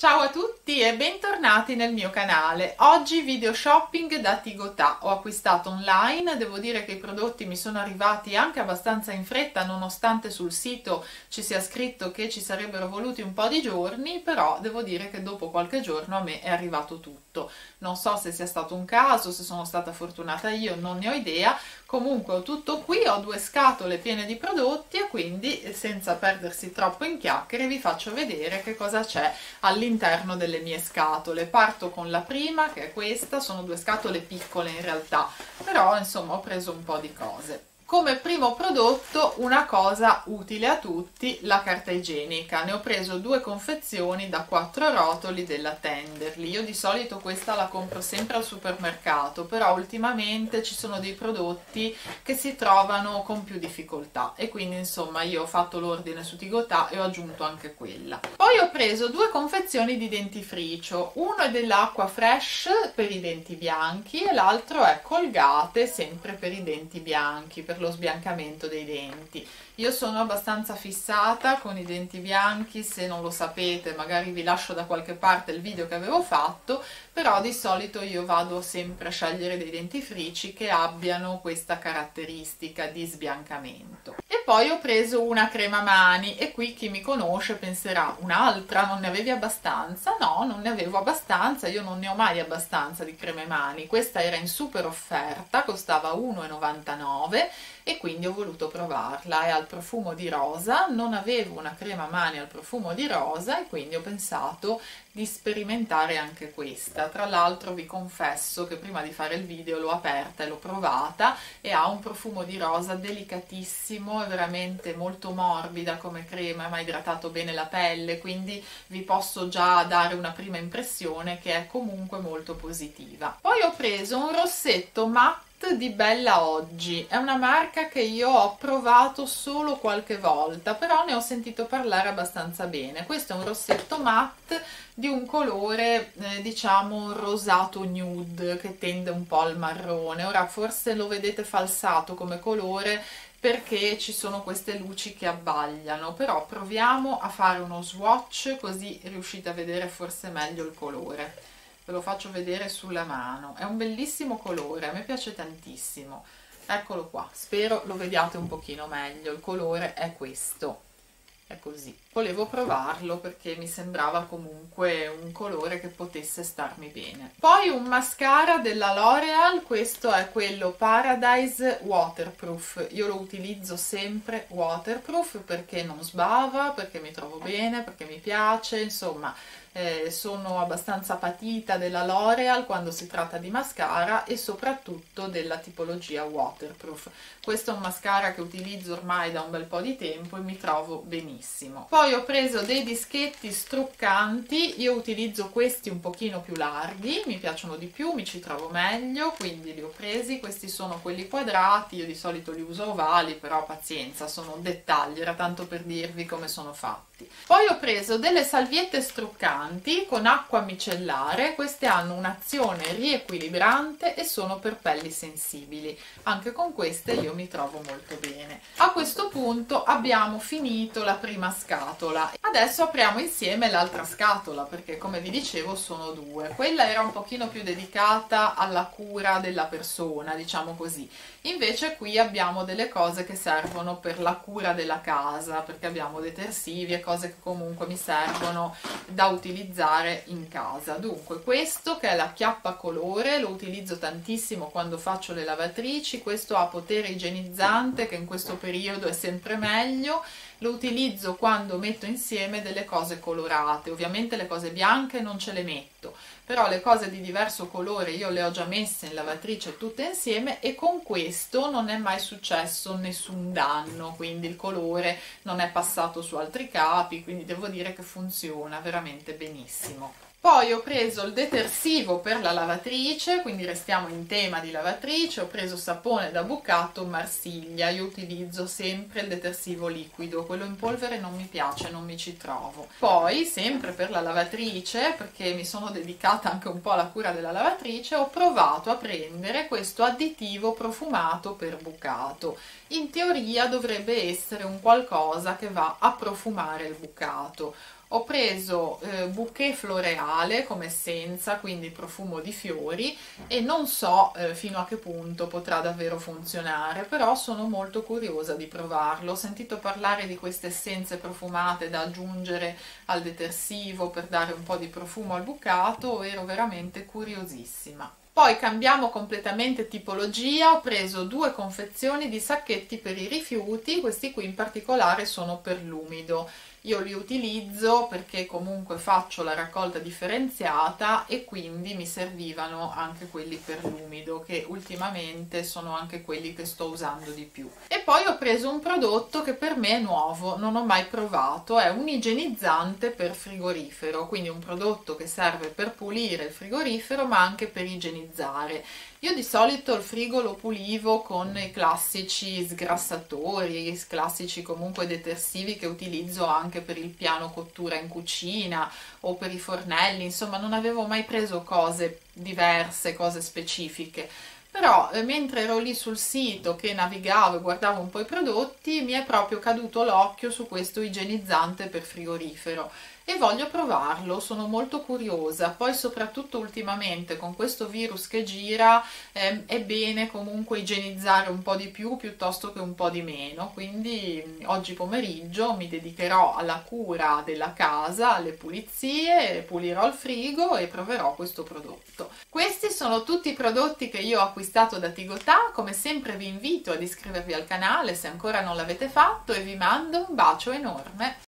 Ciao a tutti e bentornati nel mio canale. Oggi video shopping da Tigotà. Ho acquistato online, devo dire che i prodotti mi sono arrivati anche abbastanza in fretta, nonostante sul sito ci sia scritto che ci sarebbero voluti un po' di giorni, però devo dire che dopo qualche giorno a me è arrivato tutto. Non so se sia stato un caso, se sono stata fortunata io, non ne ho idea. Comunque ho tutto qui, ho 2 scatole piene di prodotti e quindi senza perdersi troppo in chiacchiere vi faccio vedere che cosa c'è all'interno delle mie scatole. Parto con la prima, che è questa. Sono 2 scatole piccole in realtà, però insomma ho preso un po' di cose. Come primo prodotto una cosa utile a tutti, la carta igienica. Ne ho preso 2 confezioni da 4 rotoli della Tenderly. Io di solito questa la compro sempre al supermercato, però ultimamente ci sono dei prodotti che si trovano con più difficoltà e quindi insomma io ho fatto l'ordine su Tigotà e ho aggiunto anche quella. Poi ho preso 2 confezioni di dentifricio, uno è dell'acqua fresh per i denti bianchi e l'altro è Colgate, sempre per i denti bianchi, per lo sbiancamento dei denti. Io sono abbastanza fissata con i denti bianchi, se non lo sapete magari vi lascio da qualche parte il video che avevo fatto, però di solito io vado sempre a scegliere dei dentifrici che abbiano questa caratteristica di sbiancamento. E poi ho preso una crema mani e qui chi mi conosce penserà: un'altra? Non ne avevi abbastanza? No, non ne avevo abbastanza, io non ne ho mai abbastanza di creme mani. Questa era in super offerta, costava 1,99 e quindi ho voluto provarla. È al profumo di rosa, non avevo una crema mani al profumo di rosa e quindi ho pensato di sperimentare anche questa. Tra l'altro vi confesso che prima di fare il video l'ho aperta e l'ho provata e ha un profumo di rosa delicatissimo, è veramente molto morbida come crema, mi ha idratato bene la pelle, quindi vi posso già dare una prima impressione che è comunque molto positiva. Poi ho preso un rossetto matte di Bella Oggi, è una marca che io ho provato solo qualche volta, però ne ho sentito parlare abbastanza bene. Questo è un rossetto matte di un colore diciamo rosato nude che tende un po' al marrone. Ora forse lo vedete falsato come colore perché ci sono queste luci che abbagliano, però proviamo a fare uno swatch così riuscite a vedere forse meglio il colore. Ve lo faccio vedere sulla mano. È un bellissimo colore, a me piace tantissimo. Eccolo qua, spero lo vediate un pochino meglio. Il colore è questo, è così. Volevo provarlo perché mi sembrava comunque un colore che potesse starmi bene. Poi un mascara della L'Oreal, questo è quello Paradise Waterproof. Io lo utilizzo sempre waterproof perché non sbava, perché mi trovo bene, perché mi piace, insomma. Sono abbastanza patita della L'Oreal quando si tratta di mascara e soprattutto della tipologia waterproof. Questo è un mascara che utilizzo ormai da un bel po' di tempo e mi trovo benissimo. Poi ho preso dei dischetti struccanti, io utilizzo questi un pochino più larghi, mi piacciono di più, mi ci trovo meglio, quindi li ho presi. Questi sono quelli quadrati, io di solito li uso ovali, però pazienza, sono dettagli, era tanto per dirvi come sono fatti. Poi ho preso delle salviette struccanti con acqua micellare, queste hanno un'azione riequilibrante e sono per pelli sensibili. Anche con queste io mi trovo molto bene. A questo punto abbiamo finito la prima scatola. Adesso apriamo insieme l'altra scatola perché, come vi dicevo, sono 2. Quella era un pochino più dedicata alla cura della persona, diciamo così. Invece qui abbiamo delle cose che servono per la cura della casa, perché abbiamo detersivi e cose che comunque mi servono da utilizzare in casa. Dunque questo, che è la chiappa colore, lo utilizzo tantissimo quando faccio le lavatrici. Questo ha potere igienizzante, che in questo periodo è sempre meglio. Lo utilizzo quando metto insieme delle cose colorate. Ovviamente le cose bianche non ce le metto, però le cose di diverso colore io le ho già messe in lavatrice tutte insieme e con questo non è mai successo nessun danno, quindi il colore non è passato su altri capi, quindi devo dire che funziona veramente benissimo. Poi ho preso il detersivo per la lavatrice, quindi restiamo in tema di lavatrice. Ho preso sapone da bucato Marsiglia, io utilizzo sempre il detersivo liquido, quello in polvere non mi piace, non mi ci trovo. Poi, sempre per la lavatrice, perché mi sono dedicata anche un po' alla cura della lavatrice, ho provato a prendere questo additivo profumato per bucato. In teoria dovrebbe essere un qualcosa che va a profumare il bucato. Ho preso bouquet floreale come essenza, quindi profumo di fiori, e non so fino a che punto potrà davvero funzionare, però sono molto curiosa di provarlo. Ho sentito parlare di queste essenze profumate da aggiungere al detersivo per dare un po' di profumo al bucato, ero veramente curiosissima. Poi cambiamo completamente tipologia, ho preso 2 confezioni di sacchetti per i rifiuti, questi qui in particolare sono per l'umido. Io li utilizzo perché comunque faccio la raccolta differenziata e quindi mi servivano anche quelli per l'umido, che ultimamente sono anche quelli che sto usando di più. E poi ho preso un prodotto che per me è nuovo, non ho mai provato, è un igienizzante per frigorifero, quindi un prodotto che serve per pulire il frigorifero ma anche per igienizzare. Io di solito il frigo lo pulivo con i classici sgrassatori, i classici comunque detersivi che utilizzo anche per il piano cottura in cucina o per i fornelli, insomma non avevo mai preso cose diverse, cose specifiche. Però mentre ero lì sul sito che navigavo e guardavo un po' i prodotti, mi è proprio caduto l'occhio su questo igienizzante per frigorifero e voglio provarlo, sono molto curiosa. Poi soprattutto ultimamente con questo virus che gira è bene comunque igienizzare un po' di più piuttosto che un po' di meno, quindi oggi pomeriggio mi dedicherò alla cura della casa, alle pulizie, pulirò il frigo e proverò questo prodotto. Questi sono tutti i prodotti che io ho acquistato da Tigotà. Come sempre vi invito ad iscrivervi al canale se ancora non l'avete fatto e vi mando un bacio enorme.